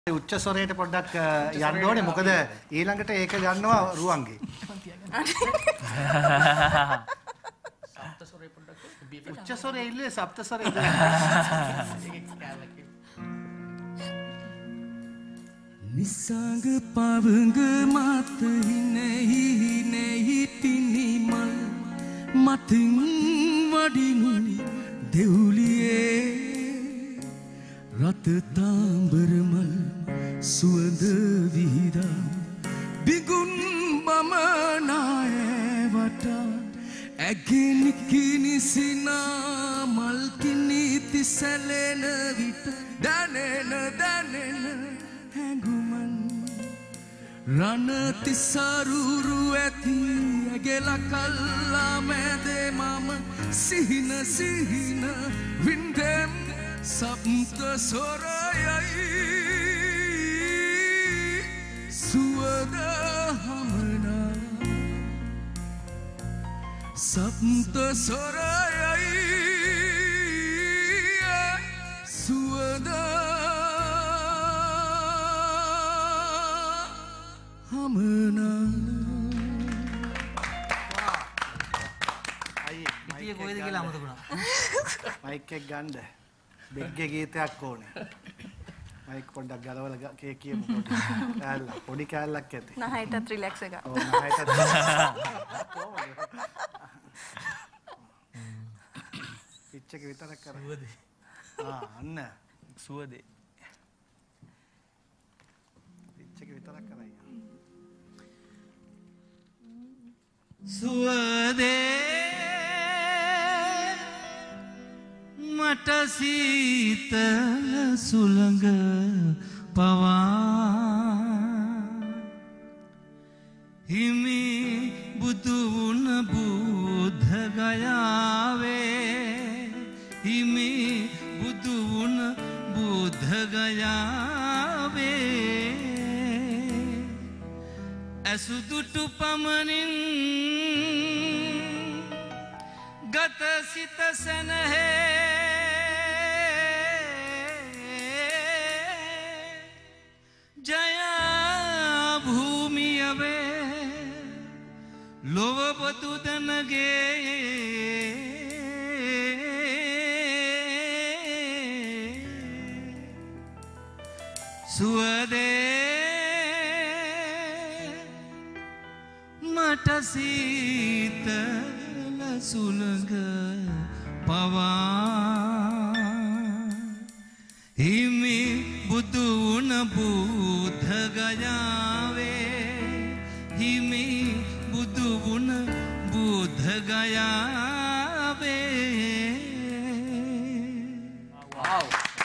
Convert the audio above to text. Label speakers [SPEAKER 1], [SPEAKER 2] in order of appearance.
[SPEAKER 1] උච්ච ස්වරයට පොඩ්ඩක් යන්න ඕනේ මොකද ඊළඟට ඒක ගන්නවා රුවන්ගේ. සප්ත ස්වරය පොඩ්ඩක් උච්ච ස්වරය ඉල්ලේ සප්ත ස්වරය.
[SPEAKER 2] නිසංග පවංග මත හිනෙහි පිනිමල් මතින් වඩිනු දෙවුලියේ රත තාඹරමල් සුවඳ විහිදා බිගුන් බමනාය වටා ඇගිනි කිනිසිනා මල් කිනිති සැලෙන විට දැනෙන හැඟුමන් රණ තිසරුරු ඇති ඇගෙල කල්ලා මැදේ මම සිහින වින්දෙම් සප්ත සොරයයි සුවද හමනා සප්ත සොරයයි සුවද හමනා
[SPEAKER 1] අයියේ කොහෙද කියලා අමතකුණා මයික් එක ගන්න බෙග්ගේ ගීතයක් ඕනේ. මයික් පොඩ්ඩක් ගලවලා කියමු පොඩි. පොඩි කෑල්ලක් ඇති.
[SPEAKER 3] නහයටත් රිලැක්ස් එක.
[SPEAKER 1] ඔව් නහයටත්. පිච් එක විතරක් කරා. සුවදේ. අන්න
[SPEAKER 4] සුවදේ.
[SPEAKER 1] පිච් එක විතරක් කරා.
[SPEAKER 2] සුවදේ මට සීතල සුළඟ පවා හිමි බුදු වුණ බුද්ධ ගයාවේ හිමි බුදු වුණ බුද්ධ ගයාවේ ඇසුදුටු පමණින් ගත සිත සැනහේ ජයා භූමියවේ ලොවබතු දනගේ සුවදේ මට සීතල සුළඟ පවා හිමි බුදු වුණ බුද්ධ ගයාවේ හිමි බුදු වුණ බුද්ධ ගයා